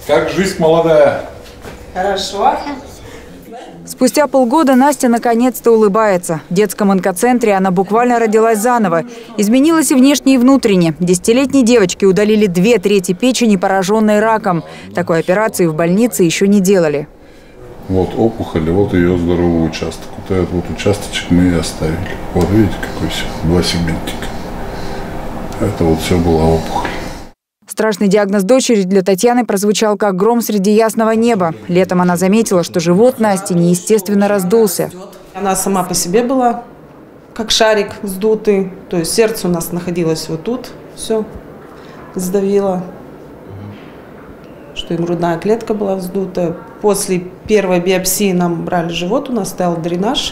Как жизнь молодая? Хорошо. Спустя полгода Настя наконец-то улыбается. В детском онкоцентре она буквально родилась заново. Изменилось и внешне, и внутренне. 10-летней девочке удалили 2/3 печени, пораженной раком. Такой операции в больнице еще не делали. Вот опухоль, вот ее здоровый участок. Вот этот вот участочек мы и оставили. Вот видите, какой все, 2 сегментика. Это вот все была опухоль. Страшный диагноз дочери для Татьяны прозвучал как гром среди ясного неба. Летом она заметила, что живот Насти неестественно раздулся. Она сама по себе была, как шарик сдутый. То есть сердце у нас находилось вот тут. Все сдавило. Что и грудная клетка была вздута. После первой биопсии нам брали живот, у нас стоял дренаж.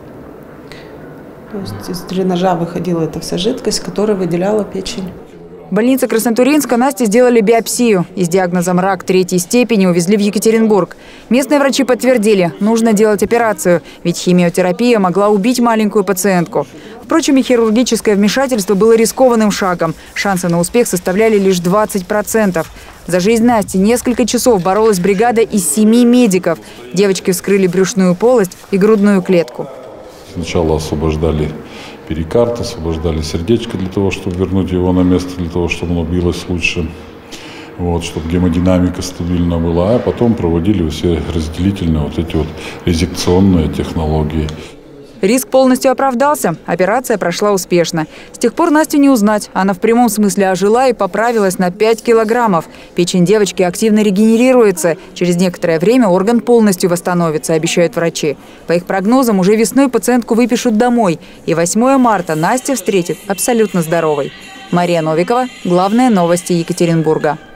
То есть из дренажа выходила эта вся жидкость, которая выделяла печень. В больнице Краснотурьинска Насте сделали биопсию. И с диагнозом рак 3-й степени увезли в Екатеринбург. Местные врачи подтвердили, нужно делать операцию, ведь химиотерапия могла убить маленькую пациентку. Впрочем, и хирургическое вмешательство было рискованным шагом. Шансы на успех составляли лишь 20%. За жизнь Насти несколько часов боролась бригада из 7 медиков. Девочке вскрыли брюшную полость и грудную клетку. Сначала освобождали перикард, освобождали сердечко для того, чтобы вернуть его на место, для того, чтобы оно билось лучше, вот, чтобы гемодинамика стабильна была, а потом проводили все разделительные вот эти вот резекционные технологии. Риск полностью оправдался. Операция прошла успешно. С тех пор Настю не узнать. Она в прямом смысле ожила и поправилась на 5 килограммов. Печень девочки активно регенерируется. Через некоторое время орган полностью восстановится, обещают врачи. По их прогнозам, уже весной пациентку выпишут домой. И 8 марта Настя встретит абсолютно здоровой. Мария Новикова. Главные новости Екатеринбурга.